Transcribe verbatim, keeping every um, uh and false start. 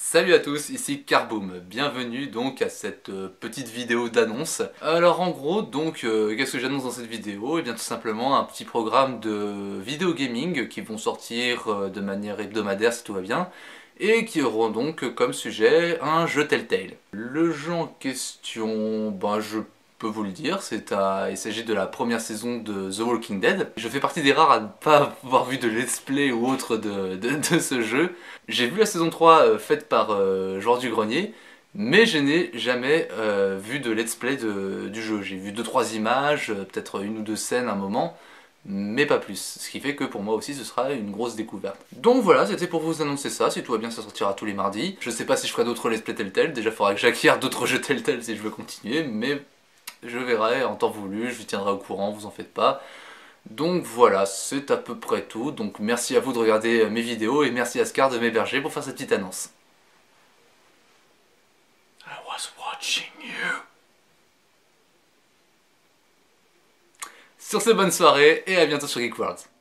Salut à tous, ici Carboom, bienvenue donc à cette euh, petite vidéo d'annonce. Alors en gros, donc, euh, qu'est-ce que j'annonce dans cette vidéo? Eh bien tout simplement un petit programme de vidéo gaming qui vont sortir euh, de manière hebdomadaire si tout va bien, et qui auront donc comme sujet un jeu Telltale. Le jeu en question, ben je peux vous le dire, c'est à... il s'agit de la première saison de The Walking Dead. Je fais partie des rares à ne pas avoir vu de let's play ou autre de, de, de ce jeu. J'ai vu la saison trois euh, faite par euh, Joueur du Grenier, mais je n'ai jamais euh, vu de let's play de, du jeu. J'ai vu deux trois images, euh, peut-être une ou deux scènes à un moment, mais pas plus. Ce qui fait que pour moi aussi ce sera une grosse découverte. Donc voilà, c'était pour vous annoncer ça. Si tout va bien, ça sortira tous les mardis. Je sais pas si je ferai d'autres let's play Telltale. Déjà, il faudra que j'acquière d'autres jeux Telltale si je veux continuer, mais je verrai en temps voulu. Je vous tiendrai au courant, vous en faites pas. Donc voilà, c'est à peu près tout. Donc merci à vous de regarder mes vidéos et merci à Scar de m'héberger pour faire cette petite annonce. I was watching you. Sur ce, bonne soirée et à bientôt sur Geek World.